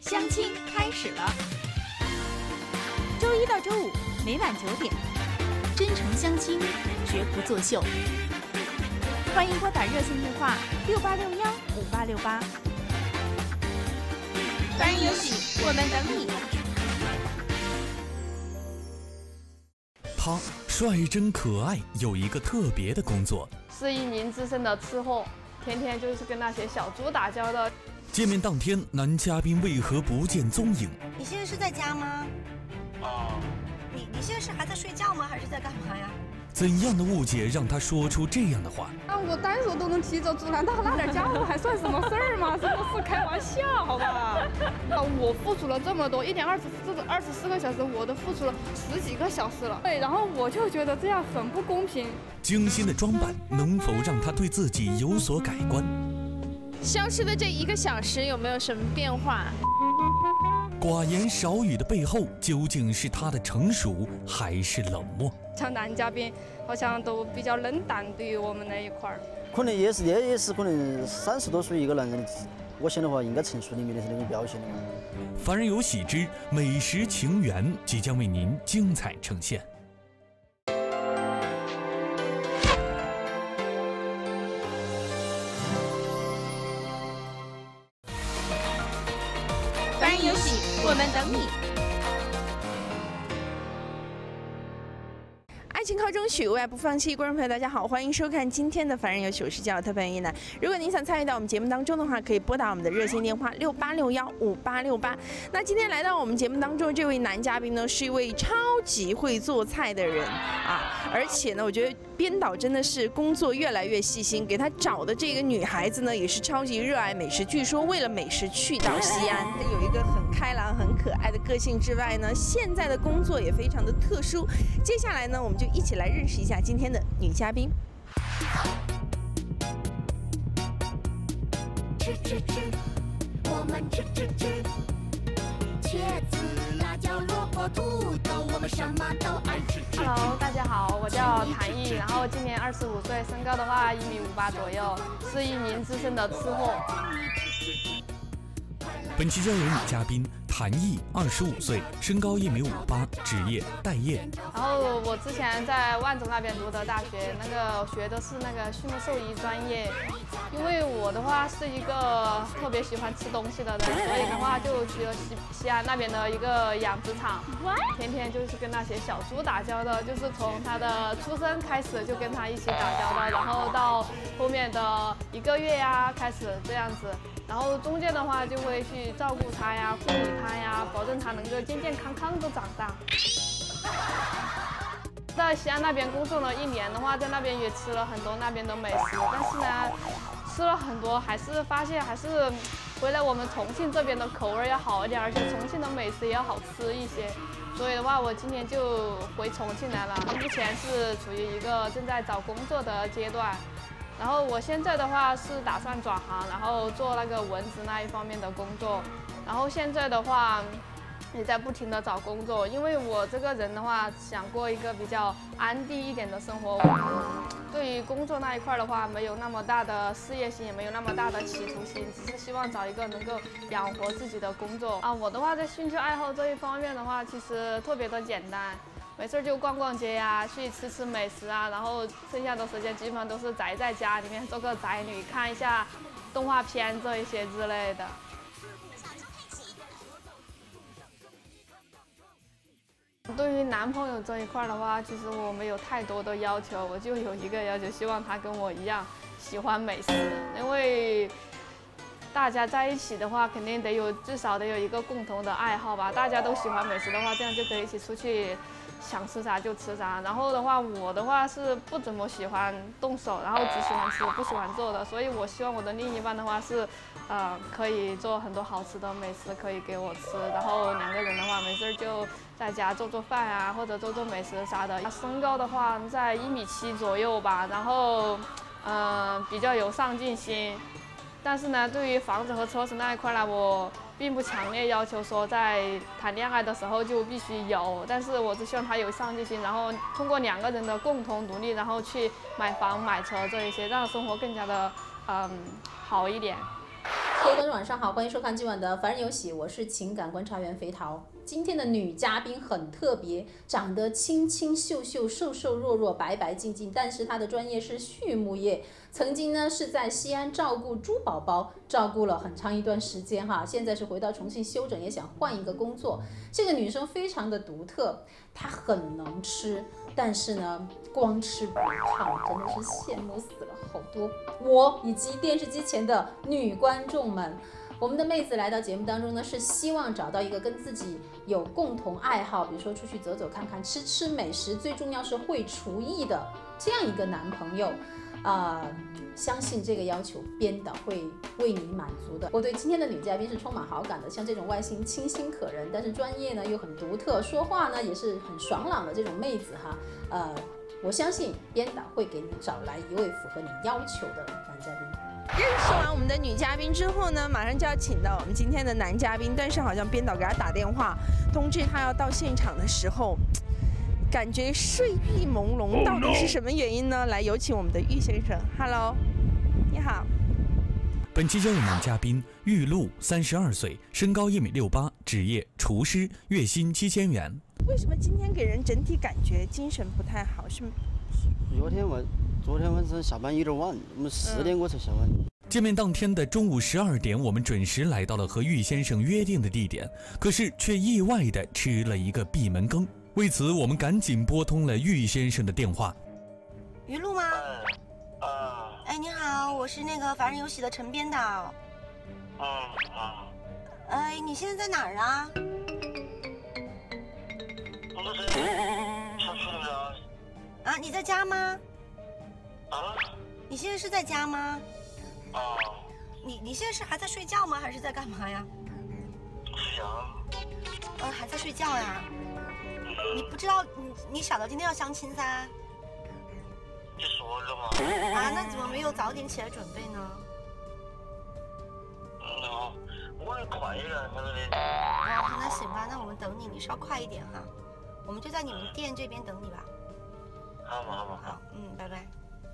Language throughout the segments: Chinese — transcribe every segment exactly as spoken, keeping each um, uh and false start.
相亲开始了。周一到周五每晚九点，真诚相亲，绝不作秀。欢迎拨打热线电话六八六幺五八六八。凡人有喜，我们等你。 他率真可爱，有一个特别的工作， 是一名资深的吃货，天天就是跟那些小猪打交道。 见面当天，男嘉宾为何不见踪影？ 你现在是在家吗？啊。你你现在是还在睡觉吗？还是在干嘛呀？ 怎样的误解让他说出这样的话？ 啊，我单手都能提着猪，难道那点家伙还算什么事儿吗？真的是开玩笑，好吧？啊，我付出了这么多，一天二十四二十四个小时，我都付出了十几个小时了。对，然后我就觉得这样很不公平。 精心的装扮能否让他对自己有所改观？ 消失的这一个小时有没有什么变化？ 寡言少语的背后，究竟是他的成熟还是冷漠？ 像男嘉宾好像都比较冷淡，对于我们那一块儿， 可能也是也也是可能三十多岁一个男人的，我想的话应该成熟里面的那种表现的嘛。 凡人有喜之美食情缘即将为您精彩呈现。 凡人有喜，我们等你。 爱情靠争取，为爱不放弃。观众朋友，大家好，欢迎收看今天的《凡人有喜》，我是叫特派员一楠。如果您想参与到我们节目当中的话，可以拨打我们的热线电话六八六幺五八六八。那今天来到我们节目当中这位男嘉宾呢，是一位超级会做菜的人啊，而且呢，我觉得编导真的是工作越来越细心，给他找的这个女孩子呢，也是超级热爱美食。据说为了美食去到西安，他有一个很开朗、很可爱的个性之外呢，现在的工作也非常的特殊。接下来呢，我们就一起来认识一下今天的女嘉宾。 吃吃吃，我们吃吃吃，茄子、辣椒、萝卜、土豆，我们什么都爱吃吃。 Hello， 大家好，我叫谭毅，然后今年二十五岁，身高的话一米五八左右，是一名资深的吃货。 本期交流女嘉宾谭毅，二十五岁，身高一米五八，职业待业。 然后我之前在万州那边读的大学，那个学的是那个畜牧兽医专业。因为我的话是一个特别喜欢吃东西的人，所以的话就去了西西安那边的一个养殖场，天天就是跟那些小猪打交道，就是从它的出生开始就跟它一起打交道，然后到后面的一个月呀开始这样子。然后中间的话就会去照顾它呀、护理它呀，保证它能够健健康康的长大。在西安那边工作了一年的话，在那边也吃了很多那边的美食，但是呢，吃了很多还是发现还是回来我们重庆这边的口味要好一点，而且重庆的美食也要好吃一些。所以的话，我今年就回重庆来了。目前是处于一个正在找工作的阶段。然后我现在的话是打算转行，然后做那个文职那一方面的工作。然后现在的话也在不停的找工作，因为我这个人的话想过一个比较安定一点的生活。对于工作那一块的话，没有那么大的事业心，也没有那么大的企图心，只是希望找一个能够养活自己的工作啊。我的话在兴趣爱好这一方面的话，其实特别的简单。没事就逛逛街呀、啊，去吃吃美食啊，然后剩下的时间基本上都是宅在家里面做个宅女，看一下动画片这一些之类的。对于男朋友这一块的话，其实我没有太多的要求，我就有一个要求，希望他跟我一样喜欢美食，因为大家在一起的话，肯定得有至少得有一个共同的爱好吧。大家都喜欢美食的话，这样就可以一起出去。想吃啥就吃啥，然后的话，我的话是不怎么喜欢动手，然后只喜欢吃，不喜欢做的，所以我希望我的另一半的话是，呃，可以做很多好吃的美食可以给我吃，然后两个人的话没事就在家做做饭啊，或者做做美食啥的。身高的话在一米七左右吧，然后，嗯、呃，比较有上进心，但是呢，对于房子和车子那一块呢，我并不强烈要求说在谈恋爱的时候就必须有，但是我只希望他有上进心，然后通过两个人的共同努力，然后去买房买车这一些，让生活更加的嗯好一点。 各位观众晚上好，欢迎收看今晚的《凡人有喜》，我是情感观察员肥桃。今天的女嘉宾很特别，长得清清秀秀、瘦瘦弱弱、白白净净，但是她的专业是畜牧业，曾经呢是在西安照顾猪宝宝，照顾了很长一段时间哈，现在是回到重庆休整，也想换一个工作。这个女生非常的独特，她很能吃，但是呢光吃不胖，真的是羡慕死了好多我以及电视机前的女观众们。我们的妹子来到节目当中呢，是希望找到一个跟自己有共同爱好，比如说出去走走看看，吃吃美食，最重要是会厨艺的这样一个男朋友。啊、呃，相信这个要求编导会为你满足的。我对今天的女嘉宾是充满好感的，像这种外形清新可人，但是专业呢又很独特，说话呢也是很爽朗的这种妹子哈。呃，我相信编导会给你找来一位符合你要求的男嘉宾。 认识完我们的女嘉宾之后呢，马上就要请到我们今天的男嘉宾，但是好像编导给他打电话通知他要到现场的时候，感觉睡意朦胧，到底是什么原因呢？来，有请我们的玉先生。Hello， 你好。 本期邀请男嘉宾玉露，三十二岁，身高一米六八，职业厨师，月薪七千元。 为什么今天给人整体感觉精神不太好？是？ 昨天晚，昨天晚上下班有点晚，我们四点过才下班。嗯见面当天的中午十二点，我们准时来到了和玉先生约定的地点，可是却意外的吃了一个闭门羹。为此，我们赶紧拨通了玉先生的电话。 于露吗？ 嗯。啊。 哎，你好，我是那个《凡人有喜》的陈编导。 嗯啊。 哎，你现在在哪儿啊？ 我在这里，小区里面。 啊，你在家吗？ 啊？ 你现在是在家吗？ 啊。 你你现在是还在睡觉吗？还是在干嘛呀？ 睡觉。 呃，还在睡觉呀？你不知道你你晓得今天要相亲噻？ 你说了吗？ 啊，那怎么没有早点起来准备呢？ 嗯好，我也快一点，在这里。 哦，那行吧，那我们等你，你稍快一点哈，我们就在你们店这边等你吧。 好嘛好嘛好，嗯，拜拜。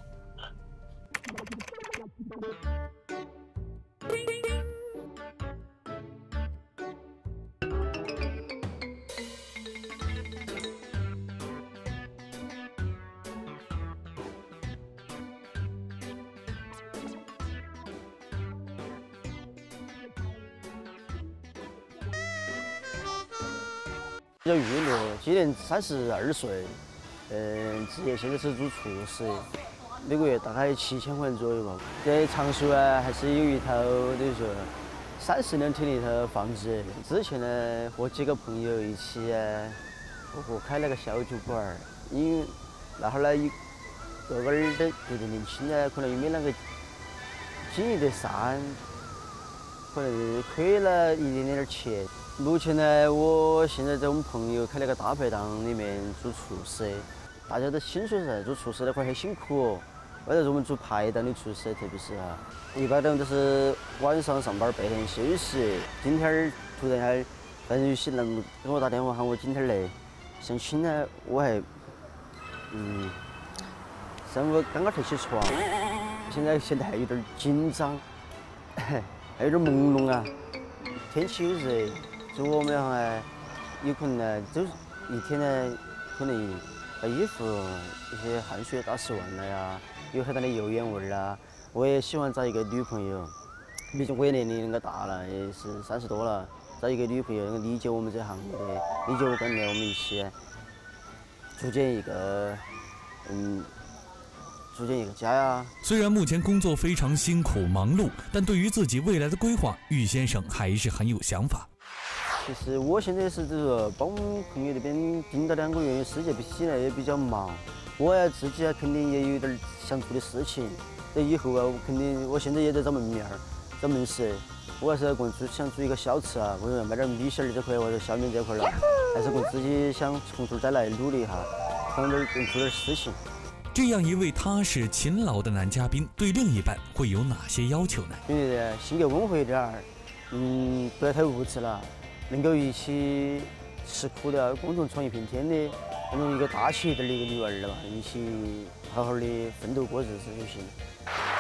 叫玉露，今年三十二岁，嗯，职业现在是做厨师，每个月大概七千块钱左右吧。在常熟啊，还是有一套等于说三室两厅的一套房子。之前呢，和几个朋友一起啊，和和开了个小酒馆儿，因为那会儿呢，有个个儿的觉得年轻呢，可能又没那个经营得善，可能亏了一点点钱。目前呢，我现在在我们朋友开了个大排档里面做厨师，大家都清楚噻，做厨师那块很辛苦哦。外头我们做排档的厨师，特别是哈，一般都是晚上上班，白天休息。今天儿突然间，反正有些人给我打电话喊我今天来相亲呢，我还嗯，上午刚刚才起床，现在现在还有点紧张，还有点朦胧啊。天气又热。做我们还有可能呢，就是一天呢，可能把衣服一些汗水打湿完了呀，有很大的油烟味儿啊。我也喜欢找一个女朋友，毕竟我也年龄那个大了，也是三十多了，找一个女朋友能够理解我们这行业的，理解我跟着我们一起组建一个，嗯。组建一个家呀。 虽然目前工作非常辛苦忙碌，但对于自己未来的规划，玉先生还是很有想法。 其实我现在是这个帮我们朋友那边盯到两个月，世界比起来也比较忙，我呀自己啊肯定也有点想做的事情。这以后啊，我肯定我现在也在找门面儿，找门市，我还是要供做想做一个小吃啊，或者卖点米线儿这块或者小面这块了，还是供自己想从头再来努力一下，想点做点事情。 这样一位踏实勤劳的男嘉宾，对另一半会有哪些要求呢？ 因为性格温和一点儿，嗯，不要太物质了，能够一起吃苦的，共同闯一片天的那种一个大气一点的一个女儿了吧，一起好好的奋斗过日子就行。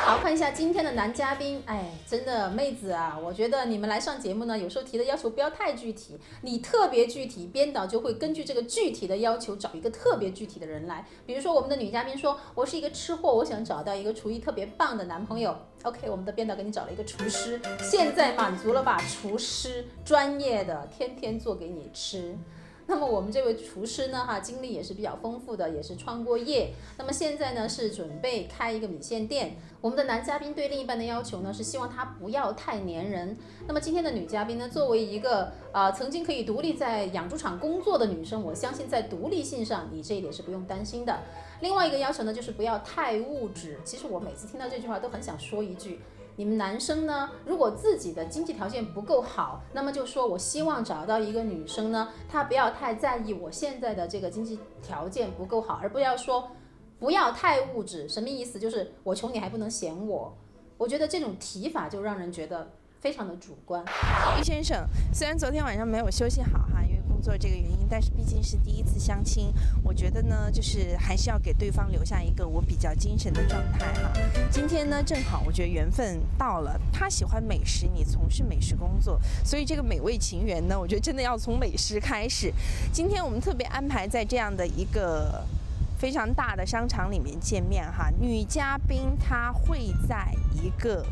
好，看一下今天的男嘉宾，哎，真的妹子啊，我觉得你们来上节目呢，有时候提的要求不要太具体，你特别具体，编导就会根据这个具体的要求找一个特别具体的人来。比如说我们的女嘉宾说，我是一个吃货，我想找到一个厨艺特别棒的男朋友。OK， 我们的编导给你找了一个厨师，现在满足了吧？厨师专业的，天天做给你吃。那么我们这位厨师呢，哈，经历也是比较丰富的，也是创过业。那么现在呢，是准备开一个米线店。我们的男嘉宾对另一半的要求呢，是希望他不要太粘人。那么今天的女嘉宾呢，作为一个呃曾经可以独立在养猪场工作的女生，我相信在独立性上，你这一点是不用担心的。另外一个要求呢，就是不要太物质。其实我每次听到这句话，都很想说一句。你们男生呢，如果自己的经济条件不够好，那么就说我希望找到一个女生呢，她不要太在意我现在的这个经济条件不够好，而不要说不要太物质。什么意思？就是我穷你还不能嫌我。我觉得这种提法就让人觉得非常的主观。 于先生，虽然昨天晚上没有休息好哈，因为工作这个原因，但是毕竟是第一次相亲，我觉得呢，就是还是要给对方留下一个我比较精神的状态哈。今天呢，正好我觉得缘分到了，他喜欢美食，你从事美食工作，所以这个美味情缘呢，我觉得真的要从美食开始。今天我们特别安排在这样的一个非常大的商场里面见面哈，女嘉宾她会在一个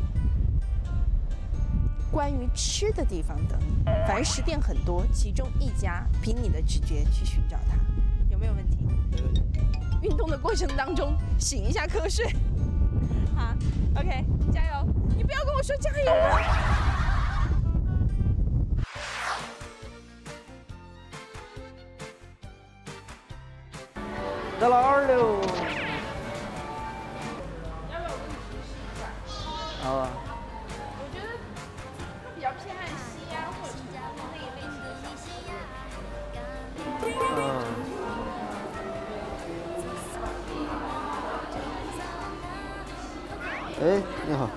关于吃的地方等你，反正食店很多，其中一家凭你的直觉去寻找它，有没有问题？ 没问题。 运动的过程当中醒一下瞌睡，好 ，OK， 加油！你不要跟我说加油啊！ 在哪儿喽？ 要不要我给你提示一下？ 好啊。 比较偏爱西安或者成都那一类型的小吃。 嗯。哎，你好。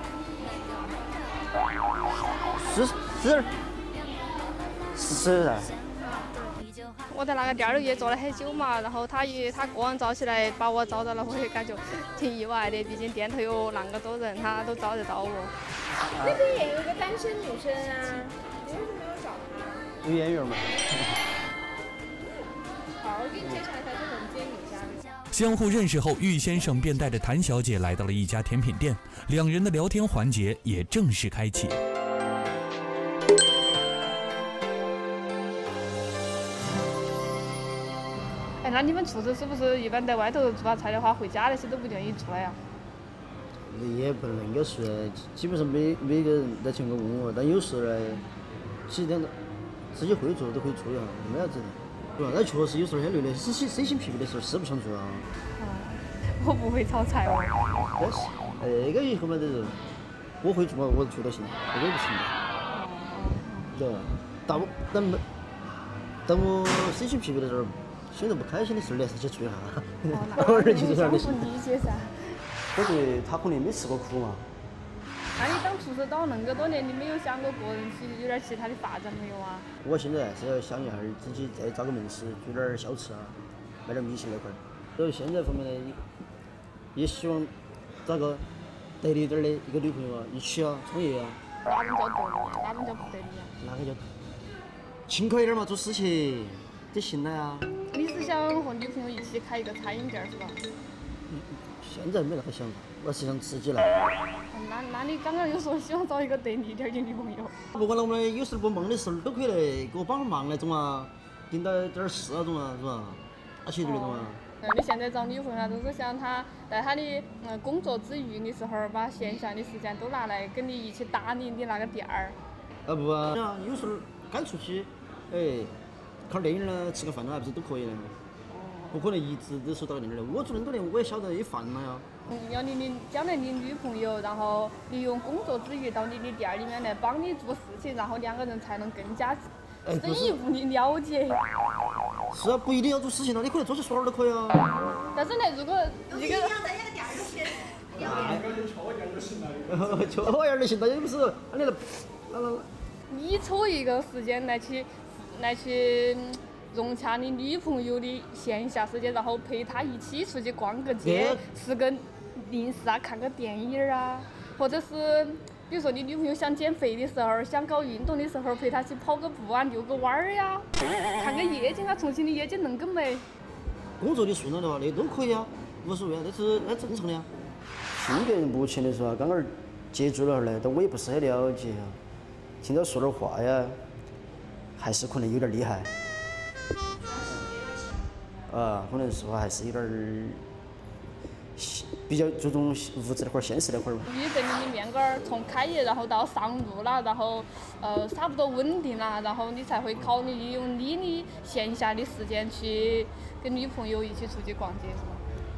是是是谁噻？ 我在那个店儿里也做了很久嘛，然后他一他个人招起来把我招到了，我也感觉挺意外的，毕竟店头有那么多人，他都招得到我。 那边也有个单身女生啊，你为什么没有找她？ 有眼缘嘛。 好，我给你介绍一下，这是我们今天女嘉宾。 相互认识后，玉先生便带着谭小姐来到了一家甜品店，两人的聊天环节也正式开启。 哎，那你们厨师是不是一般在外头做下菜的话，回家那些都不愿意做了呀？ 也不能够说，基本上每每个人在前面问我，但有时候呢，其实两个自己会做都可以做一下，没啥子的。对吧？那确实有时候很累的，身心身心疲惫的时候是不想做啊。 嗯，我不会炒菜哦。 但是那个以后嘛，就是我会做嘛，我做到行，那个不行的。对吧？但我但没，但我身心疲惫的时候，心情不开心的时候，还是去做一下，偶尔去做点就行。 不理解噻。 我觉得他可能没吃过苦嘛。 那你当厨师当那么多年，你没有想过个人去有点其他的发展没有啊？ 我现在还是要想一下自己再找个门市，做点小吃啊，卖点米线那块儿。所以现在方面呢，也希望找个得力点儿的一个女朋友啊，一起啊，创业啊。 哪种叫得力啊？哪种叫不得力啊？ 哪个叫勤快一点嘛，做事情得行了呀。 你是想和女朋友一起开一个餐饮店是吧？ 现在没那个想法，我是想自己来。 那那你刚刚又说希望找一个得力点的女朋友。 不管了，我们有时候不忙的时候都可以来给我帮忙那种啊，顶到点儿事那种啊，是吧？而且就那种啊。 那你现在找女朋友啊，都是想她在她的嗯工作之余的时候，把闲暇的时间都拿来跟你一起打理你那个店儿。 啊不啊，有时候赶出去，哎，看电影呢，吃个饭呢，不是都可以的。不可能一直都守到那儿的。我做那么多年，我也晓得有饭了呀。 嗯，要你的将来的女朋友，然后利用工作之余到你的店里面来帮你做事情，然后两个人才能更加深一步的了解。 是啊，不一定要做事情了，你可以做起耍儿都可以啊。 但是呢，如果一个要在那个点儿就行。 那个就戳一点就行了。戳一点就行了，又不是那那那。 你抽一个时间来去来去。融洽你女朋友的闲暇时间，然后陪她一起出去逛个街，吃个零食啊，看个电影儿啊，或者是比如说你女朋友想减肥的时候，想搞运动的时候，陪她去跑个步啊，遛个弯儿呀，看个夜景啊，重庆的夜景恁个美。 工作的顺了的话，那都可以啊，无所谓啊，那是那正常的啊。性格目前来说啊，刚刚接触了呢，但我也不是很了解啊。听到说点话呀，还是可能有点厉害。啊，可能说话还是有点儿比较注重物质那块儿、现实那块儿嘛。 你证明你面杆儿从开业然后到上路了，然后呃差不多稳定了，然后你才会考虑利用你的闲暇的时间去跟女朋友一起出去逛街，是吗？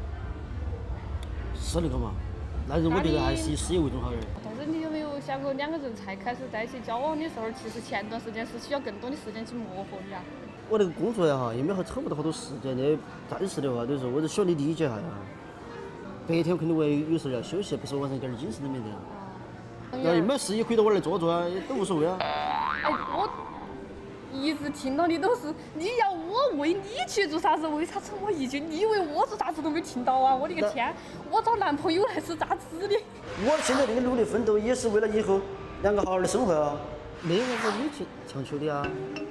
是那个嘛，但是我觉得还是以事业为重好点儿。 但是你有没有想过，两个人才开始在一起交往的时候，其实前段时间是需要更多的时间去磨合的呀。 我那个工作呀哈，也没好抽不到好多时间的。暂时的话，就是我就希望你理解下呀。白天我肯定我有时候要休息，不是晚上给点精神都没得。要没事也可以到我来坐坐啊，都无所谓啊。 哎，我一直听到的都是你要我为你去做啥子，为啥子我一句你为我做啥子都没听到啊！我的个天，我找男朋友还是咋子的？ 我现在这个努力奋斗也是为了以后两个好好的生活啊，没有我你去强求的啊。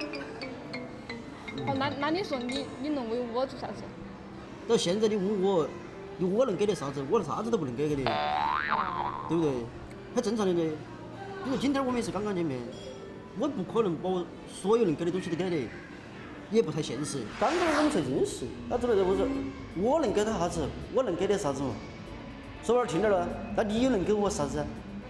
哦，那那你说你你能为我做啥子？ 到现在你问我，你我能给的啥子？我啥子都不能给给你，对不对？很正常的嘞。比如今天我们也是刚刚见面，我不可能把我所有能给的东西都给你，也不太现实。刚刚我们才认识，那怎么的？我说我能给他啥子？我能给的啥子嘛？说点听点了，那你又能给我啥子？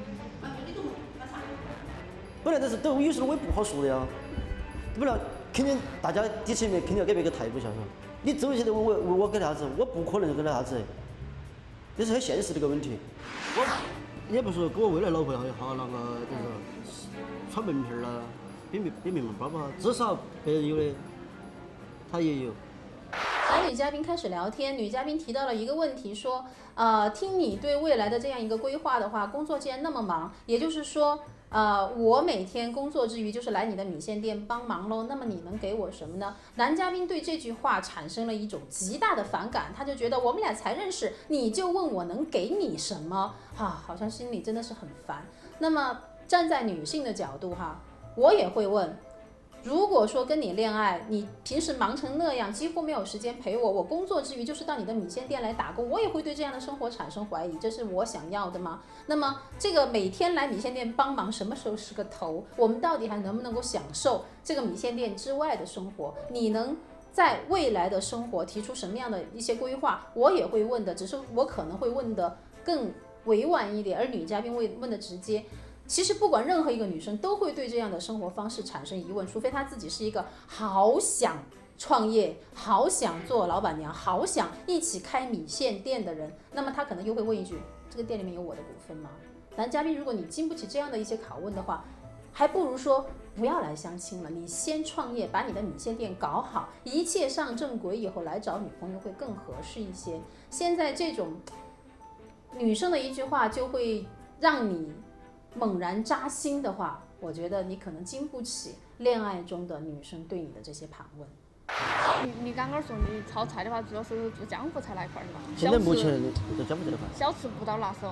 本来但是都有时候我也不好说的呀，不然肯定大家底层里面肯定要给别个态度下是吧？你周现在问我问我给啥子，我不可能给他啥子，这是很现实的一个问题。我也不说给我未来老婆也好，那个就是穿门片啦，别名别名门包包，至少别人有的，他也有。 男女嘉宾开始聊天，女嘉宾提到了一个问题，说，呃，听你对未来的这样一个规划的话，工作既然那么忙，也就是说，呃，我每天工作之余就是来你的米线店帮忙喽，那么你能给我什么呢？男嘉宾对这句话产生了一种极大的反感，他就觉得我们俩才认识，你就问我能给你什么，啊，好像心里真的是很烦。那么站在女性的角度哈，我也会问。如果说跟你恋爱，你平时忙成那样，几乎没有时间陪我，我工作之余就是到你的米线店来打工，我也会对这样的生活产生怀疑，这是我想要的吗？那么这个每天来米线店帮忙，什么时候是个头？我们到底还能不能够享受这个米线店之外的生活？你能在未来的生活提出什么样的一些规划？我也会问的，只是我可能会问的更委婉一点，而女嘉宾会问的直接。其实不管任何一个女生都会对这样的生活方式产生疑问，除非她自己是一个好想创业、好想做老板娘、好想一起开米线店的人，那么她可能又会问一句：这个店里面有我的股份吗？男嘉宾，如果你经不起这样的一些拷问的话，还不如说不要来相亲了，你先创业，把你的米线店搞好，一切上正轨以后来找女朋友会更合适一些。现在这种女生的一句话就会让你猛然扎心的话，我觉得你可能经不起恋爱中的女生对你的这些盘问。 你你刚刚说你炒菜的话，主要是做江湖菜那一块的吧？ 现在目前做江湖菜的话， 小吃不到拿手。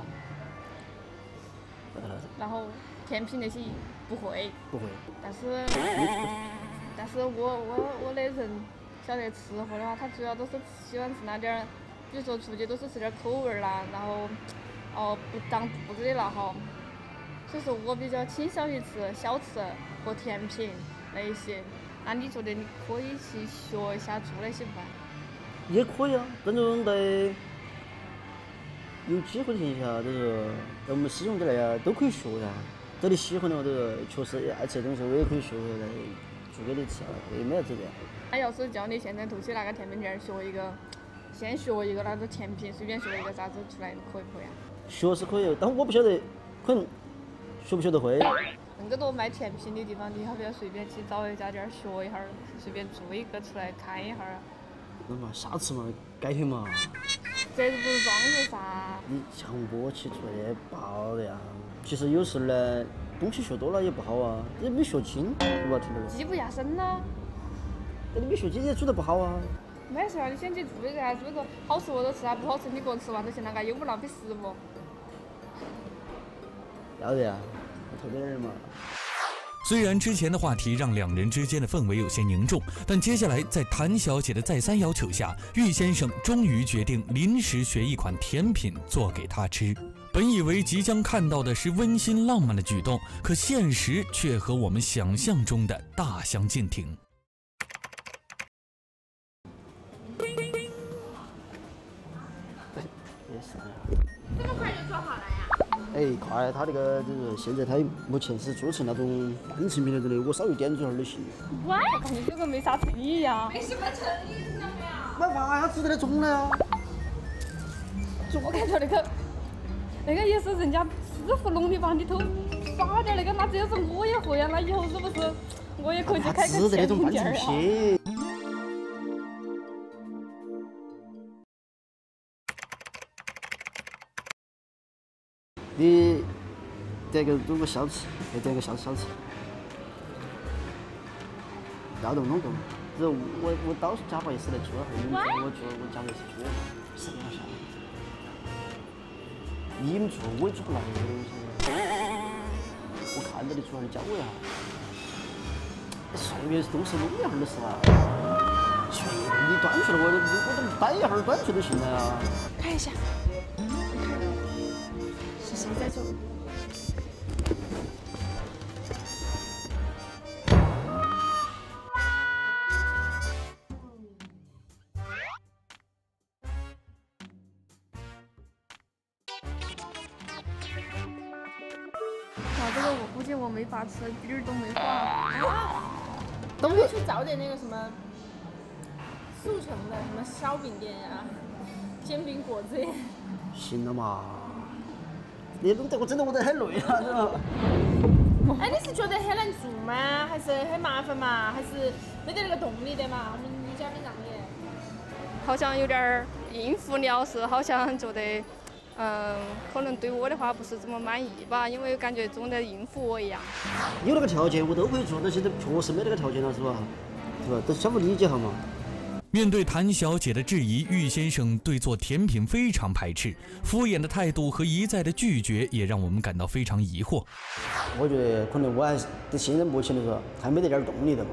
然后甜品那些不会。 不会。 但是，但是我我我的人晓得吃货的话，他主要都是喜欢吃那点儿，比如说出去都是吃点口味啦，然后哦不长肚子的那哈。所以说我比较倾向于吃小吃和甜品那一些。那你觉得你可以去学一下做那些不？ 也可以啊，这种在有机会的情况下，就是在我们使用的来啊，都可以学呀。这里喜欢的话，就是确实爱吃的东西，我也可以学回来做给你吃啊，也没啥子的。 他要是叫你现在头去那个甜品店学一个，先学一个那个甜品，随便学一个啥子出来，可以不可以啊？ 学是可以，但我不晓得，可能学不学得会。 那么多卖甜品的地方，你要不要随便去找一家店学一下儿，随便做一个出来看一下儿啊？ 那嘛，下次嘛，改天嘛。 这不是装是啥？ 你像我去做的不好的呀。其实有时候呢，东西学多了也不好啊，你没学精，对吧？听到没？ 技不压身呐。 你没学精也做得不好啊。 没事儿，你先去做一个，做一个好吃我都吃，还不好吃你个人吃完就行了，又不浪费食物。 要得呀，特别人嘛。 虽然之前的话题让两人之间的氛围有些凝重，但接下来在谭小姐的再三要求下，玉先生终于决定临时学一款甜品做给她吃。本以为即将看到的是温馨浪漫的举动，可现实却和我们想象中的大相径庭。 也是。 这么快就做好了呀？ 哎，快！他那个就是现在他目前是做成那种半成品的之类，我稍微点缀下就行。 喂，我感觉这个没啥诚意呀。 没什么诚意，知道没有？ 没办法呀，只得那种了呀。 我感觉那个那个也是人家师傅弄的吧，里头撒点那个，那这要是我也会啊，那以后是不是我也可以去开个只得那种半店成品。你点个如果小吃，再点个小小吃，要动弄动。这我我倒是假把意思来做，你们做我做，我假把意思做，是不是？你们做我也做不来的东西，我看到你做，你教我呀。上面都是弄一下的事啊，随便你端出来，我我都摆一会儿端出来就行了呀。 看一下，我看是谁在做？ 哇，这个我估计我没法吃，底儿都没化。 等会去找点那个什么速成的，什么烧饼店呀、煎饼果子呀。 行了嘛，你弄得我整得我都很累了，是吧？ 哎，你是觉得很难做吗？还是很麻烦嘛？还是没得那个动力的嘛？我们女嘉宾让你。 好像有点儿应付了事，好像觉得。嗯，可能对我的话不是这么满意吧，因为感觉总在应付我一样。 有那个条件我都可以做，但现在确实没那个条件了，是吧？是吧？都相互理解下嘛。 面对谭小姐的质疑，玉先生对做甜品非常排斥，敷衍的态度和一再的拒绝也让我们感到非常疑惑。 我觉得可能我还是对现在目前来说还没得点动力的嘛。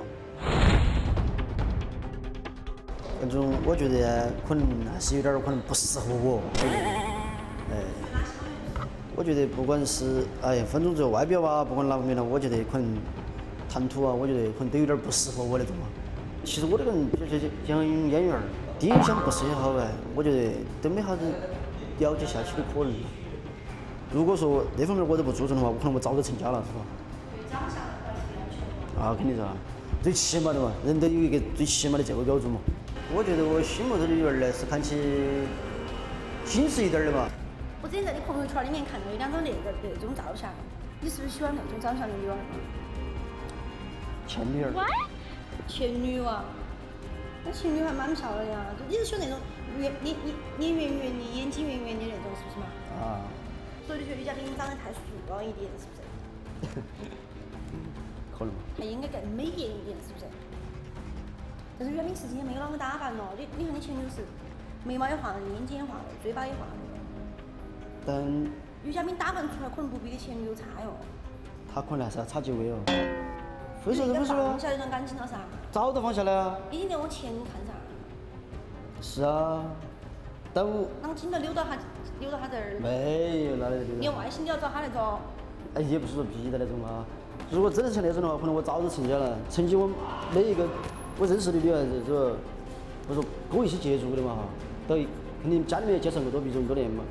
那种我觉得可能还是有点可能不适合我。哎，我觉得不管是哎，反正这外表啊，不管哪方面呢，我觉得可能谈吐啊，我觉得可能都有点不适合我那种嘛。其实我这个人就是像演员，第一印象不是很好哎，我觉得都没啥子了解下去的可能。如果说那方面我都不注重的话，我可能我早就成家了，是吧？对长相的话是啊，肯定是啊，最起码的嘛，人都有一个最起码的这个标准嘛。我觉得我心目中的女儿呢是看起精致一点的嘛。 我之前在你朋友圈里面看到有两张那个那种照相，你是不是喜欢那种长相的女娃？ 前女儿。 前女娃，那前女还蛮漂亮呀。就你是喜欢那种圆，你你脸圆圆的，眼睛圆圆的那种，是不是嘛？ 啊。 所以你觉得女嘉宾长得太素光一点，是不是？ 可能。 还应该更美艳一点，是不是？但是袁明是今天没有啷个打扮了，你你看你前女友是眉毛也画了，眼睛也画了，嘴巴也画了。 但女嘉宾打扮出来可能不比你前女友差哟。 他可能还是要差几位哦。分手就分手了。 放下这段感情了噻。 早都放下了啊。 已经在往前看噻。 是啊，但我。 啷紧到溜到他，溜到他这儿。 没有哪里溜到。 连外星都要找他那种。 哎，也不是说逼的那种啊。如果真的像那种的话，可能我早就成家了。曾经我每一个我认识的女孩子，说我说跟我一起接触的嘛哈，都肯定家里面介绍过多，比如多年嘛。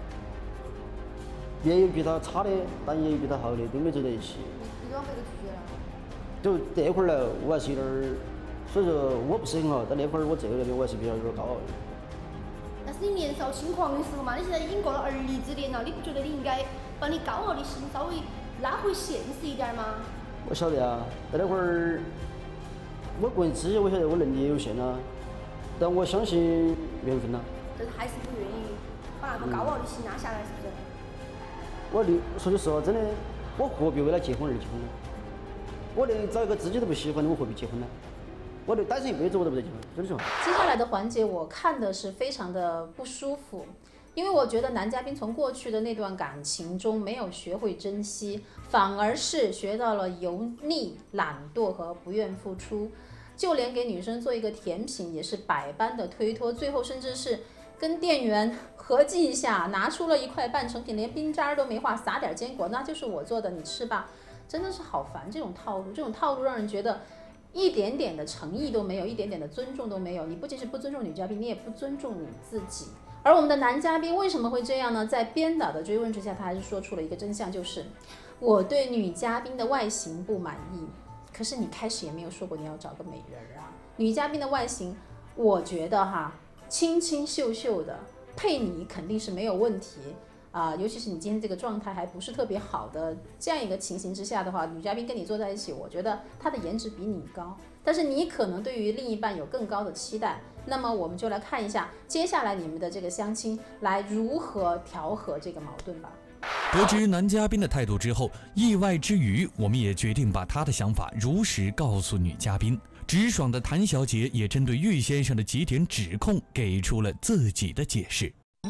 也有比他差的，但也有比他好的，都没走在一起。 你刚被他拒绝了？ 就那会儿呢，我还是有点儿，所以说我不是很好，但那会儿我这个那边我还是比较有点高傲的。 那是你年少轻狂的时候嘛，你现在已经过了而立之年了，你不觉得你应该把你高傲的心稍微拉回现实一点吗？ 我晓得啊，但那会儿我个人自己我晓得我能力也有限啊，但我相信缘分呐。 但是还是不愿意把那个高傲的心拉下来，是不是？ 我的说句实话，真的，我何必为了结婚而结婚呢？我连找一个自己都不喜欢的，我何必结婚呢？ 我对单身一辈子我都不得结婚，真的说。 接下来的环节我看的是非常的不舒服，因为我觉得男嘉宾从过去的那段感情中没有学会珍惜，反而是学到了油腻、懒惰和不愿付出，就连给女生做一个甜品也是百般的推脱，最后甚至是跟店员合计一下，拿出了一块半成品，连冰渣都没画，撒点坚果，那就是我做的，你吃吧。真的是好烦这种套路，这种套路让人觉得一点点的诚意都没有，一点点的尊重都没有。你不仅是不尊重女嘉宾，你也不尊重你自己。而我们的男嘉宾为什么会这样呢？在编导的追问之下，他还是说出了一个真相，就是我对女嘉宾的外形不满意。可是你开始也没有说过你要找个美人啊。女嘉宾的外形，我觉得哈，清清秀秀的，配你肯定是没有问题。啊、呃，尤其是你今天这个状态还不是特别好的这样一个情形之下的话，女嘉宾跟你坐在一起，我觉得她的颜值比你高，但是你可能对于另一半有更高的期待。那么我们就来看一下接下来你们的这个相亲来如何调和这个矛盾吧。 得知男嘉宾的态度之后，意外之余，我们也决定把他的想法如实告诉女嘉宾。直爽的谭小姐也针对玉先生的几点指控给出了自己的解释。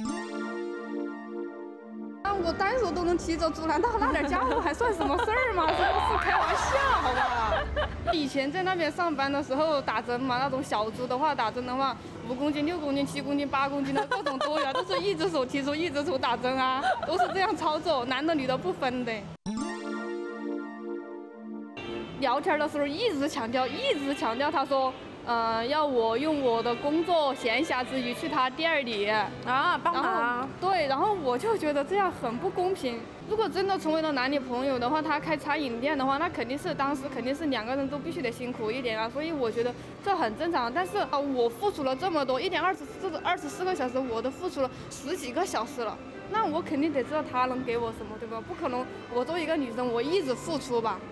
我单手都能提着竹篮，到那点家伙还算什么事儿吗？真的是开玩笑，好吧？以前在那边上班的时候打针嘛，那种小猪的话打针的话，五公斤、六公斤、七公斤、八公斤的各种都有，都是一只手提出一只手打针啊，都是这样操作，男的女的不分的。聊天的时候一直强调，一直强调，他说。呃，要我用我的工作闲暇之余去他店里啊帮忙。 对，然后我就觉得这样很不公平。如果真的成为了男女朋友的话，他开餐饮店的话，那肯定是当时肯定是两个人都必须得辛苦一点啊。所以我觉得这很正常。但是啊，我付出了这么多，一天二十四个二十四个小时，我都付出了十几个小时了，那我肯定得知道他能给我什么，对吧？不可能我作为一个女生，我一直付出吧。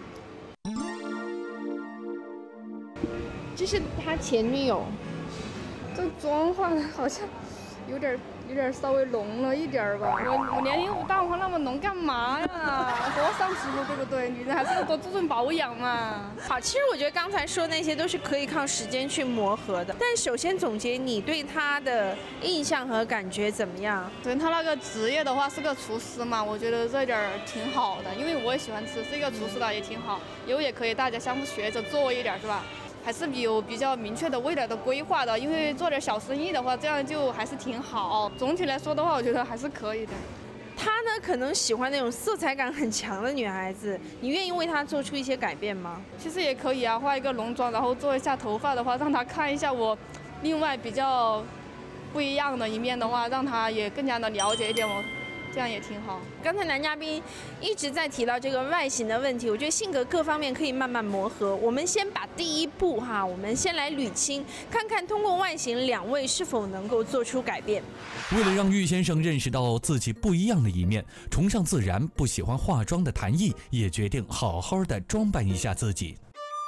这是他前女友， 这妆化的好像有点有点稍微浓了一点吧。我我年龄不大，我那么浓干嘛呀？多伤皮肤，对不对？女人还是要多注重保养嘛。 好，其实我觉得刚才说那些都是可以靠时间去磨合的。但首先总结你对他的印象和感觉怎么样？ 对他那个职业的话是个厨师嘛，我觉得这点儿挺好的，因为我也喜欢吃，是一个厨师的也挺好，以后也可以大家相互学着做一点，是吧？还是有比较明确的未来的规划的，因为做点小生意的话，这样就还是挺好。总体来说的话，我觉得还是可以的。 他呢，可能喜欢那种色彩感很强的女孩子，你愿意为他做出一些改变吗？ 其实也可以啊，化一个浓妆，然后做一下头发的话，让他看一下我另外比较不一样的一面的话，让他也更加的了解一点我。这样也挺好。 刚才男嘉宾一直在提到这个外形的问题，我觉得性格各方面可以慢慢磨合。我们先把第一步哈，我们先来捋清，看看通过外形两位是否能够做出改变。 为了让玉先生认识到自己不一样的一面，崇尚自然、不喜欢化妆的谭毅也决定好好的装扮一下自己。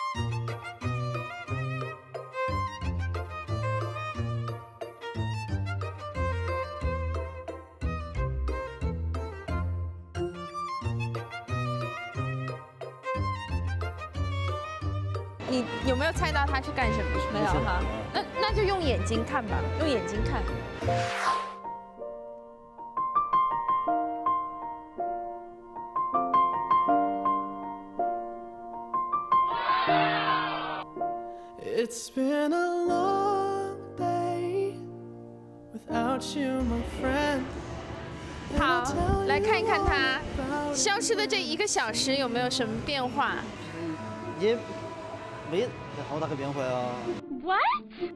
你有没有猜到他去干什么？没有哈，那那就用眼睛看吧，用眼睛看。 It's been a long day without you, my friend. 好，来看一看他消失的这一个小时有没有什么变化？ 也没好大个变化啊。 What？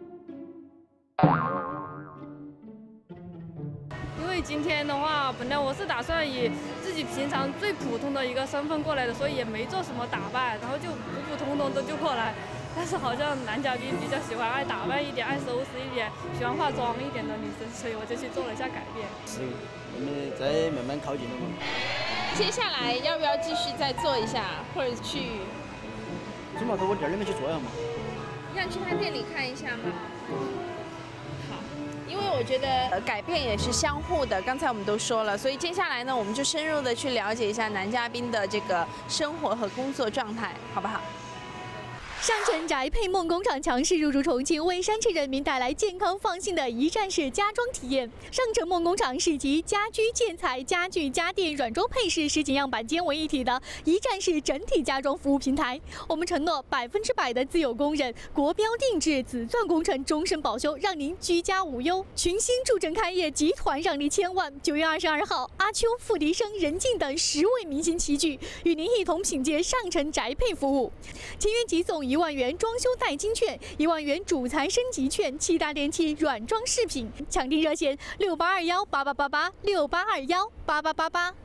因为今天的话，本来我是打算以自己平常最普通的一个身份过来的，所以也没做什么打扮，然后就普普通通的就过来。但是好像男嘉宾比较喜欢爱打扮一点、爱收拾一点、喜欢化妆一点的女生，所以我就去做了一下改变。 是，我们再慢慢靠近了嘛。 接下来要不要继续再做一下，或者去？ 走嘛，到我店里面去做一下嘛。 让去他店里看一下吗？好，因为我觉得改变也是相互的，刚才我们都说了，所以接下来呢，我们就深入的去了解一下男嘉宾的这个生活和工作状态，好不好？ 上城宅配梦工厂强势入驻重庆，为山城人民带来健康放心的一站式家装体验。上城梦工厂是集家居建材、家具、家电、软装配饰实景样板间为一体的一站式整体家装服务平台。我们承诺百分之百的自有工人、国标定制、紫钻工程终身保修，让您居家无忧。群星助阵开业，集团让利千万。九月二十二号，阿秋、付笛声、任静等十位明星齐聚，与您一同品鉴上城宅配服务。签约即送一万元装修代金券，一万元主材升级券，七大电器、软装饰品。抢订热线六八二幺八八八八六八二幺八八八八。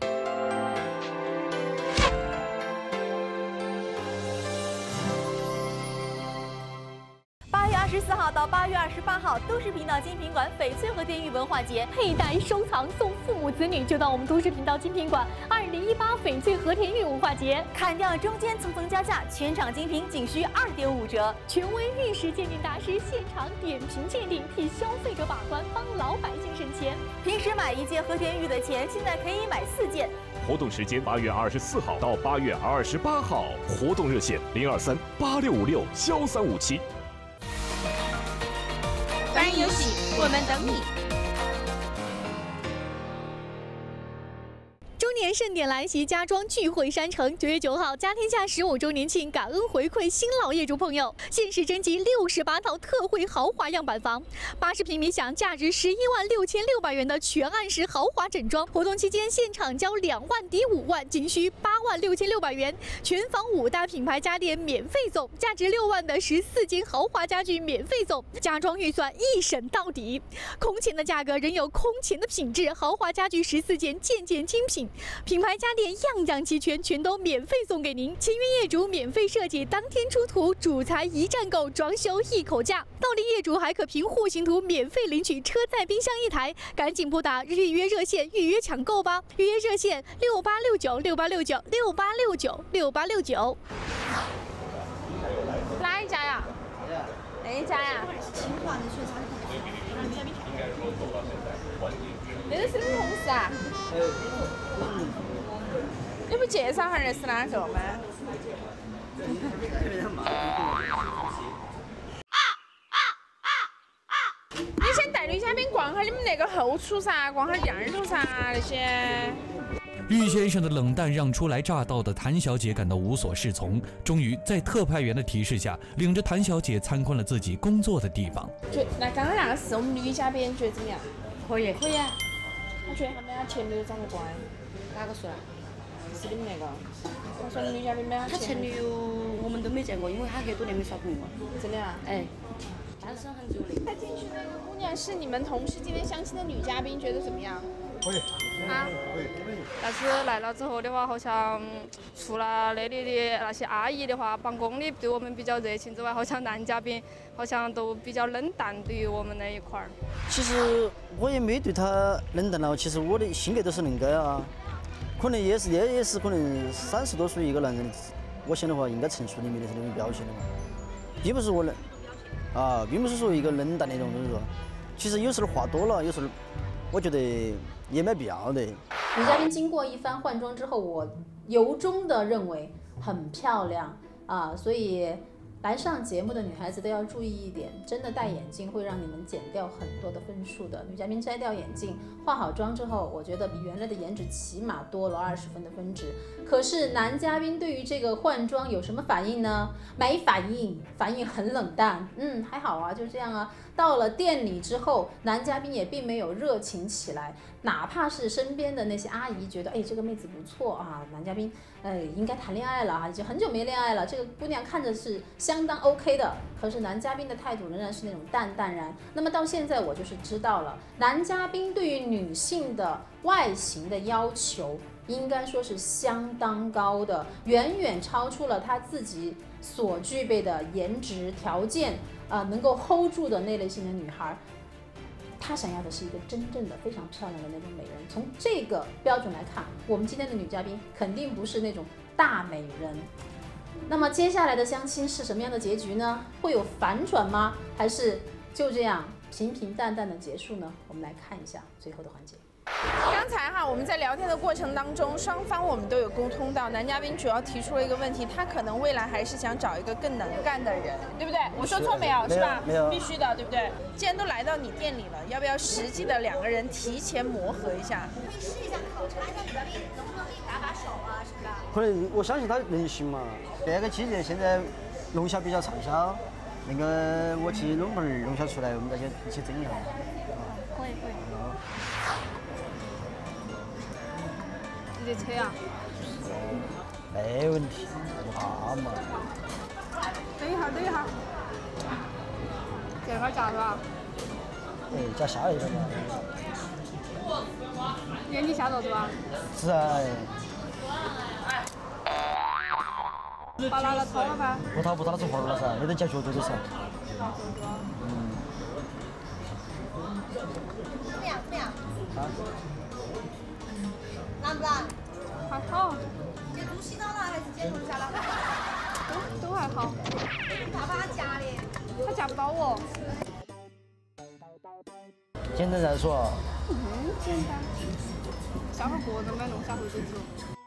八月二十四号到八月二十八号，都市频道精品馆翡翠和田玉文化节，佩戴收藏送父母子女，就到我们都市频道精品馆二零一八翡翠和田玉文化节，砍掉中间层层加价，全场精品仅需二点五折。权威玉石鉴定大师现场点评鉴定，替消费者把关，帮老百姓省钱。平时买一件和田玉的钱，现在可以买四件。 活动时间八月二十四号到八月二十八号，活动热线零二三八六五六幺三五七。 凡人有喜，我们等你。周年盛典来袭，家装聚会山城。九月九号，家天下十五周年庆，感恩回馈新老业主朋友，限时征集六十八套特惠豪华样板房，八十平米享价值十一万六千六百元的全暗式豪华整装。活动期间，现场交两万抵五万，仅需八万六千六百元。全房五大品牌家电免费送，价值六万的十四件豪华家具免费送，家装预算一审到底。空前的价格仍有空前的品质，豪华家具十四件，件件精品。品牌家电样样齐全，全都免费送给您。签约业主免费设计，当天出图，主材一站购，装修一口价。到店业主还可凭户型图免费领取车载冰箱一台。赶紧拨打预约热线预约抢购吧！预约热线六八六九六八六九六八六九六八六九。 哪一家呀？哪一家呀？ 清华的学生。 那个是你同事啊？你不介绍下那是哪个吗？你先带女嘉宾逛下你们那个后厨噻，逛下店儿头噻那些。 玉先生的冷淡让初来乍到的谭小姐感到无所适从，终于在特派员的提示下，领着谭小姐参观了自己工作的地方。 觉那刚刚那个是我们女嘉宾，觉得怎么样？ 可以， 可以啊。他觉得他们家前女友长得乖。 哪个说的？ 是你们那个。他说女嘉宾没有。 他前女友我们都没见过，因为他很多年没耍朋友了。 真的啊？ 哎，单身很久的。 他进去那个姑娘是你们同事今天相亲的女嘉宾，觉得怎么样？ 可以。 啊。但是来了之后的话，好像除了那里的那些阿姨的话，办公的对我们比较热情之外，好像男嘉宾好像都比较冷淡，对于我们那一块儿。 其实我也没对他冷淡了，其实我的性格都是恁个啊，可能也是也也是可能三十多岁一个男人，我想的话应该成熟里面的是那种表现的嘛，并不是我冷啊，并不是说一个冷淡那种，就是说，其实有时候话多了，有时候我觉得也没必要的。 女嘉宾经过一番换装之后，我由衷的认为很漂亮啊，所以来上节目的女孩子都要注意一点，真的戴眼镜会让你们减掉很多的分数的。女嘉宾摘掉眼镜，化好妆之后，我觉得比原来的颜值起码多了二十分的分值。可是男嘉宾对于这个换装有什么反应呢？没反应，反应很冷淡。嗯，还好啊，就这样啊。到了店里之后，男嘉宾也并没有热情起来，哪怕是身边的那些阿姨觉得，哎，这个妹子不错啊，男嘉宾，哎，应该谈恋爱了哈，已经很久没恋爱了，这个姑娘看着是相当 OK 的。可是男嘉宾的态度仍然是那种淡淡然。那么到现在我就是知道了，男嘉宾对于女性的外形的要求，应该说是相当高的，远远超出了他自己所具备的颜值条件。啊、呃，能够 hold 住的那类型的女孩，她想要的是一个真正的非常漂亮的那种美人。从这个标准来看，我们今天的女嘉宾肯定不是那种大美人。那么接下来的相亲是什么样的结局呢？会有反转吗？还是就这样平平淡淡的结束呢？我们来看一下最后的环节。 刚才哈，我们在聊天的过程当中，双方我们都有沟通到，男嘉宾主要提出了一个问题，他可能未来还是想找一个更能干的人，对不对？我说错没有？是吧？ 没有， 必须的，对不对？既然都来到你店里了，要不要实际的两个人提前磨合一下？ 可以试一下考察一下女嘉宾能不能给你打把手啊，是不是？ 可能我相信他能行嘛。这个季节现在龙虾比较畅销，那个我去弄盆龙虾出来，我们大家一起蒸一下。 可以可以。直接切啊？ 没问题，不怕嘛。 等一下，等一下。这块夹是吧？ 哎，夹虾一个嘛。 原地下肉是吧？ 是啊。 把那个掏了吧？ 不掏不掏，那是活儿了噻，那得夹脚脚的噻。 嗯。怎么样？怎么样？ 啊？ 难不难？ 还好。 接猪膝刀了还是接龙虾了？ 都都还好。 你怕把它夹的？ 他夹不到我。 简单再说。 嗯，简单。下回个人买龙虾回去煮。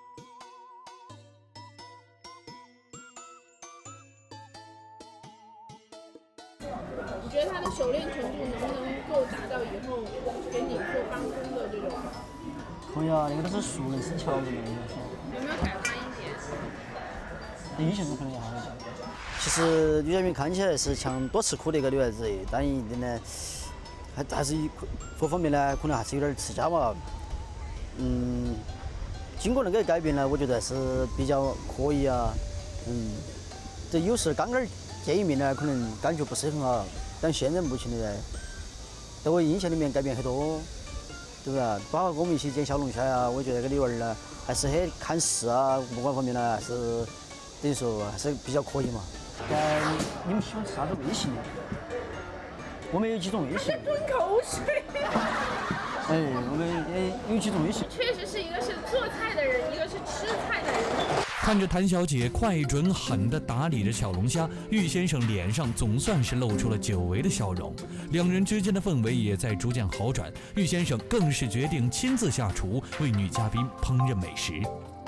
你觉得他的熟练程度能不能够达到以后给你做帮工的这种？ 可以啊，那个都是熟人生巧的那个。 有没有改善一点？ 印象中可能也好一些。其实女嘉宾看起来是像多吃苦的一个女孩子，但一定呢，还还是各方面呢，可能还是有点持家嘛。嗯，经过那个改变呢，我觉得还是比较可以啊。嗯，这有时刚刚见一面呢，可能感觉不是很好，但现在目前的人，在我印象里面改变很多，对不对？包括我们一起煎小龙虾呀，我觉得那个女娃儿呢，还是很看事啊，各个方面呢，还是等于说还是比较可以嘛。但你们喜欢吃啥子味型的？我们有几种味型。 吞口水。 哎，我们呃有几种味型。 确实是一个是做菜的人，一个是吃菜的人。 看着谭小姐快准狠地打理着小龙虾，玉先生脸上总算是露出了久违的笑容。两人之间的氛围也在逐渐好转，玉先生更是决定亲自下厨为女嘉宾烹饪美食。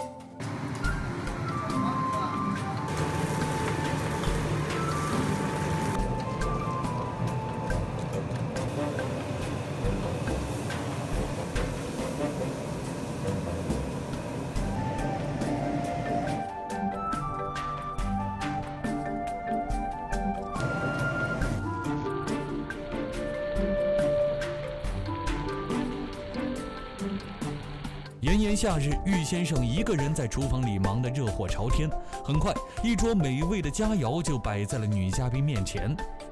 炎炎夏日，玉先生一个人在厨房里忙得热火朝天。很快，一桌美味的佳肴就摆在了女嘉宾面前。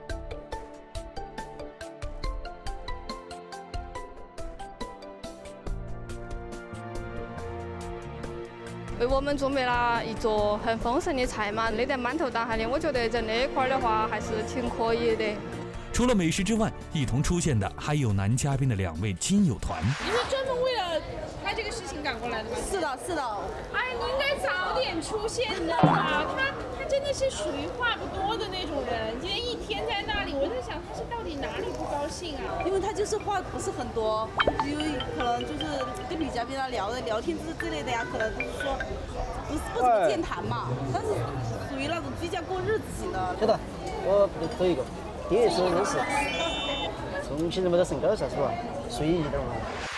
为我们准备了一桌很丰盛的菜嘛，那点满头大汗的，我觉得在那一块的话还是挺可以的。 除了美食之外，一同出现的还有男嘉宾的两位亲友团。 你是专门为了拍这个事情赶过来的吗？ 是的，是的。 哎，你应该早点出现的嘛。他他真的是属于话不多的那种人。今天一天在那里，我在想他是到底哪里不高兴啊？ 因为他就是话不是很多，因为可能就是跟女嘉宾啊聊的聊天之之类的呀，可能就是说不是不怎么健谈嘛，但是属于那种居家过日子型的。 晓得，我走一个。第一次认识，重庆人没得身高噻，是吧？随意一点嘛。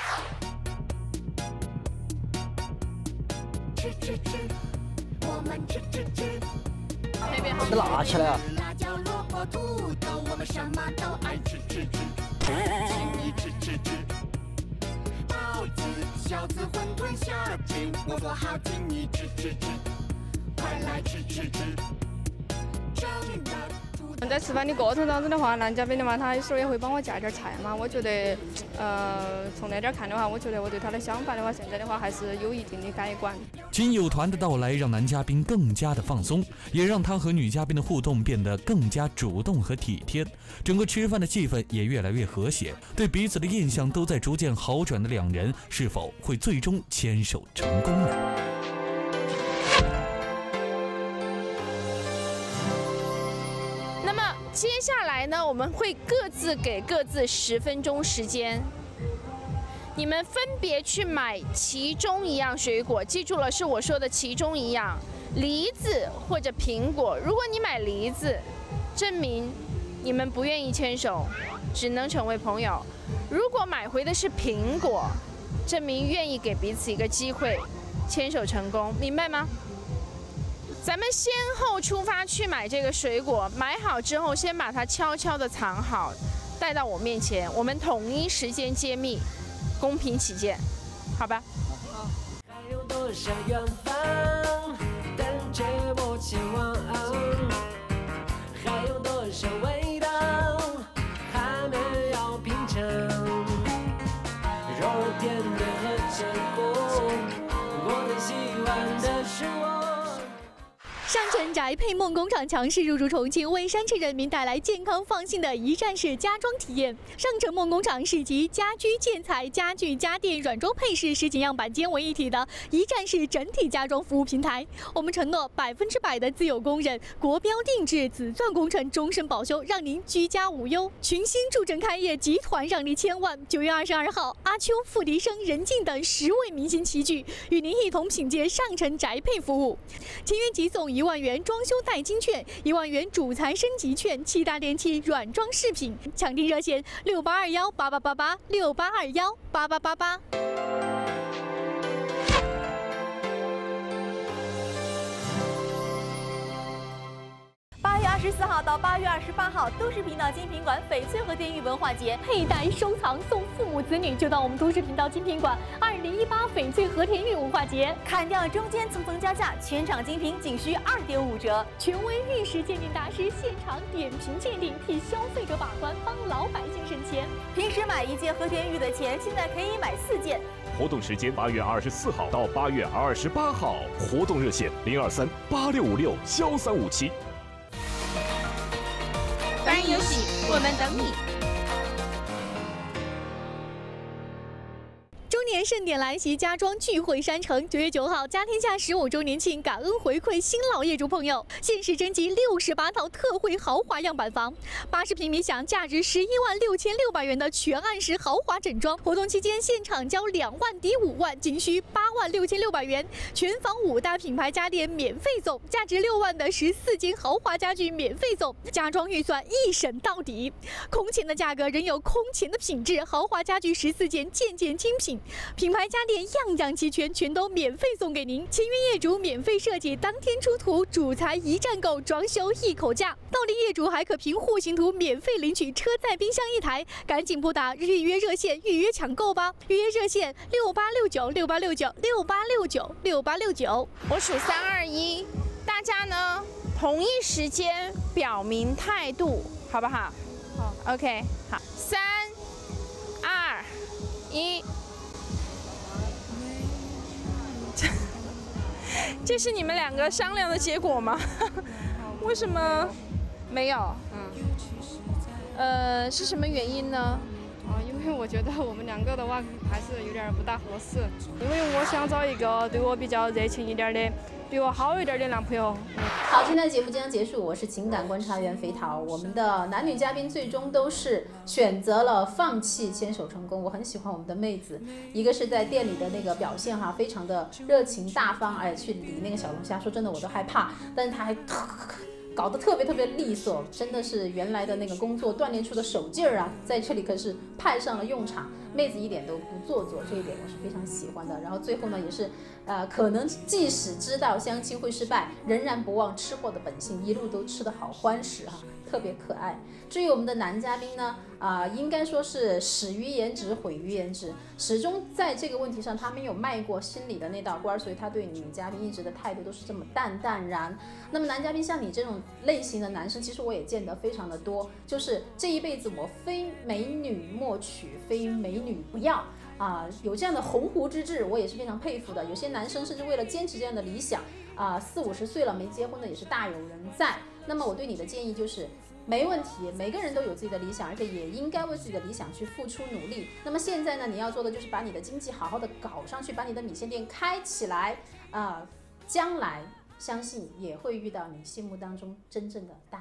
吃吃吃，我们吃吃吃。 这辣起来啊！ 辣椒、萝卜、土豆，我们什么都爱吃吃吃。请你吃吃吃。包子、饺子、馄饨、馅饼，我做好，请你吃吃吃。快来吃吃吃。真的。 在吃饭的过程当中的话，男嘉宾的话，他有时候也会帮我夹点菜嘛。我觉得，呃，从那点看的话，我觉得我对他的想法的话，现在的话还是有一定的改观。 亲友团的到来让男嘉宾更加的放松，也让他和女嘉宾的互动变得更加主动和体贴。整个吃饭的气氛也越来越和谐，对彼此的印象都在逐渐好转的两人，是否会最终牵手成功呢？ 接下来呢，我们会各自给各自十分钟时间。 你们分别去买其中一样水果，记住了，是我说的其中一样，梨子或者苹果。如果你买梨子，证明你们不愿意牵手，只能成为朋友；如果买回的是苹果，证明愿意给彼此一个机会，牵手成功，明白吗？咱们先后出发去买这个水果，买好之后，先把它悄悄地藏好，带到我面前，我们统一时间揭秘。公平起见，好吧。 还有多少远方等着我前往？还有多少味道还没有品尝？若甜的和结果，我最喜欢的是我。 上城宅配梦工厂强势入驻重庆，为山城人民带来健康放心的一站式家装体验。上城梦工厂是集家居建材、家具、家电、软装配饰实景样板间为一体的一站式整体家装服务平台。我们承诺百分之百的自有工人、国标定制、紫钻工程，终身保修，让您居家无忧。群星助阵开业，集团让利千万。九月二十二号，阿秋、付笛声、任静等十位明星齐聚，与您一同品鉴上城宅配服务。签约即送一万元装修代金券，一万元主材升级券，七大电器软装饰品，抢订热线六八二幺八八八八六八二幺八八八八。 八月二十四号到八月二十八号，都市频道精品馆翡翠和田玉文化节佩戴收藏送父母子女，就到我们都市频道精品馆二零一八翡翠和田玉文化节，砍掉中间层层加价，全场精品仅需二点五折。权威玉石鉴定大师现场点评鉴定，替消费者把关，帮老百姓省钱。平时买一件和田玉的钱，现在可以买四件。 活动时间八月二十四号到八月二十八号，活动热线零二三八六五六幺三五七。 凡人有喜，我们等你。 周年盛典来袭，家装聚会山城。九月九号，家天下十五周年庆，感恩回馈新老业主朋友，限时征集六十八套特惠豪华样板房，八十平米享价值十一万六千六百元的全暗式豪华整装。活动期间，现场交两万抵五万，仅需八万六千六百元。全房五大品牌家电免费送，价值六万的十四件豪华家具免费送，家装预算一审到底。空前的价格仍有空前的品质，豪华家具十四件，件件精品。品牌家电样样齐全，全都免费送给您。签约业主免费设计，当天出图，主材一站购，装修一口价。到店业主还可凭户型图免费领取车载冰箱一台。赶紧拨打预约热线预约抢购吧！预约热线六八六九六八六九六八六九六八六九。 我数三二一，大家呢同一时间表明态度，好不好？好 ，OK， 好，三二一。这是你们两个商量的结果吗？为什么没有？嗯，呃，是什么原因呢？ 啊，因为我觉得我们两个的话还是有点不大合适，因为我想找一个对我比较热情一点的、比我好一点的男朋友。 好，今天的节目即将结束，我是情感观察员肥桃。我们的男女嘉宾最终都是选择了放弃牵手成功。我很喜欢我们的妹子，一个是在店里的那个表现哈，非常的热情大方，哎，去理那个小龙虾，说真的我都害怕，但是他还搞得特别特别利索，真的是原来的那个工作锻炼出的手劲儿啊，在这里可是派上了用场。妹子一点都不做作，这一点我是非常喜欢的。然后最后呢，也是，呃，可能即使知道相亲会失败，仍然不忘吃货的本性，一路都吃得好欢实哈、啊，特别可爱。至于我们的男嘉宾呢，啊、呃，应该说是始于颜值，毁于颜值，始终在这个问题上他没有迈过心里的那道关，所以他对女嘉宾一直的态度都是这么淡淡然。那么男嘉宾像你这种类型的男生，其实我也见得非常的多，就是这一辈子我非美女莫娶，非美女不要啊、呃，有这样的鸿鹄之志，我也是非常佩服的。有些男生甚至为了坚持这样的理想啊、呃，四五十岁了没结婚的也是大有人在。那么我对你的建议就是，没问题，每个人都有自己的理想，而且也应该为自己的理想去付出努力。那么现在呢，你要做的就是把你的经济好好的搞上去，把你的米线店开起来啊、呃，将来相信也会遇到你心目当中真正的大美。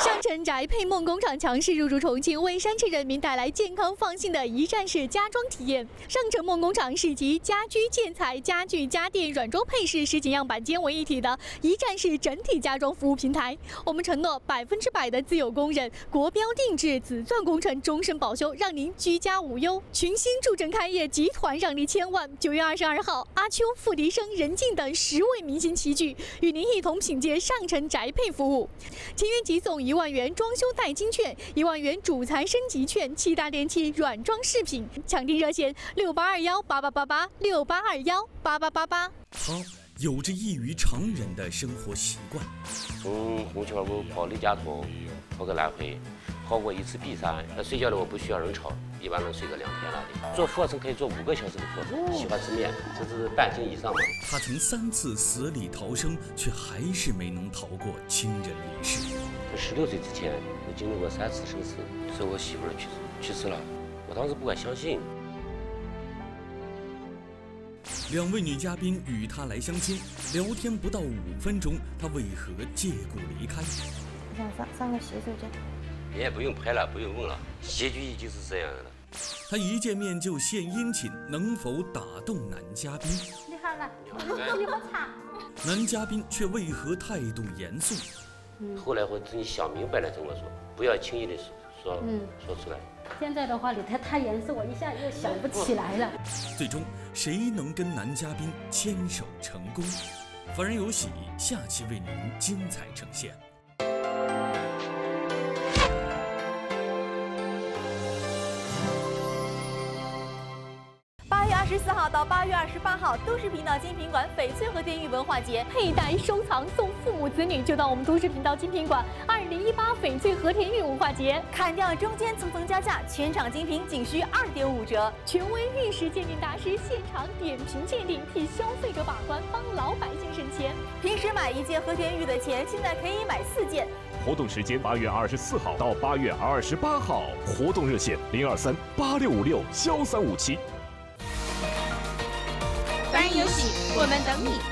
上城宅配梦工厂强势入驻重庆，为山城人民带来健康放心的一站式家装体验。上城梦工厂是集家居建材、家具、家电、软装配饰实景样板间为一体的一站式整体家装服务平台。我们承诺百分之百的自有工人、国标定制、紫钻工程终身保修，让您居家无忧。群星助阵开业，集团让利千万。九月二十二号，阿秋、付笛声、任静等十位明星齐聚，与您一同品鉴上城宅配服务。签约即送一万元装修代金券，一万元主材升级券，七大电器软装饰品。抢订热线六八二幺八八八八六八二幺八八八八。 他有着异于常人的生活习惯。 从红旗二五跑李家沱，跑个来回，跑过一次比赛。那睡觉的我不需要人吵，一般能睡个两天了的。做俯卧撑可以做五个小时的俯卧撑，喜欢吃面，这是半斤以上嘛。 他曾三次死里逃生，却还是没能逃过亲人离世。 十六岁之前，我经历过三次生死，是我媳妇儿去世去世了，我当时不敢相信。 两位女嘉宾与他来相亲，聊天不到五分钟，他为何借故离开？ 我想上上个洗手间。 你也不用拍了，不用问了，结局已经是这样的了。 他一见面就献殷勤，能否打动男嘉宾？ 你好了，你好茶。 男嘉宾却为何态度严肃？ 嗯、后来我自己想明白了，跟我说，不要轻易的说、嗯、说出来。 现在的话，你太太严肃，我一下又想不起来了。 最终，谁能跟男嘉宾牵手成功？凡人有喜，下期为您精彩呈现。 八月二十四号到八月二十八号，都市频道精品馆翡翠和田玉文化节，佩戴收藏送父母子女，就到我们都市频道精品馆二零一八翡翠和田玉文化节，砍掉中间层层加价，全场精品仅需二点五折。权威玉石鉴定大师现场点评鉴定，替消费者把关，帮老百姓省钱。平时买一件和田玉的钱，现在可以买四件。 活动时间八月二十四号到八月二十八号，活动热线零二三八六五六幺三五七。 凡人有喜，我们等你。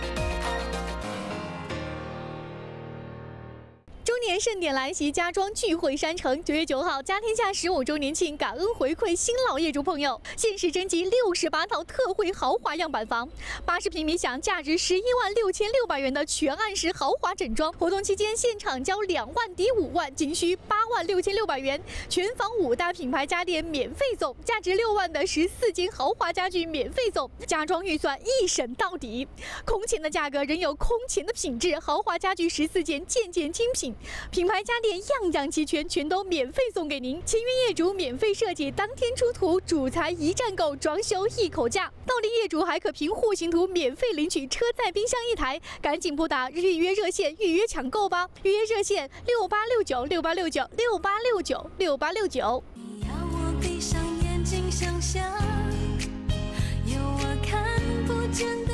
周年盛典来袭，家装聚会山城。九月九号，家天下十五周年庆，感恩回馈新老业主朋友，限时征集六十八套特惠豪华样板房，八十平米享价值十一万六千六百元的全暗式豪华整装。活动期间，现场交两万抵五万，仅需八万六千六百元。全房五大品牌家电免费送，价值六万的十四金豪华家具免费送，家装预算一审到底。空前的价格仍有空前的品质，豪华家具十四件，件件精品。品牌家电样样齐全，全都免费送给您。签约业主免费设计，当天出图，主材一站购，装修一口价。到店业主还可凭户型图免费领取车载冰箱一台。赶紧拨打预约热线预约抢购吧！预约热线六八六九六八六九六八六九六八六九。 你要我闭上眼睛想象，有我看不见的。